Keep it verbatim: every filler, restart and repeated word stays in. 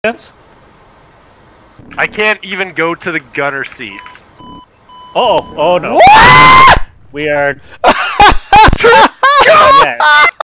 I can't even go to the gunner seats. Oh, oh no. What? We are... Go! Yes.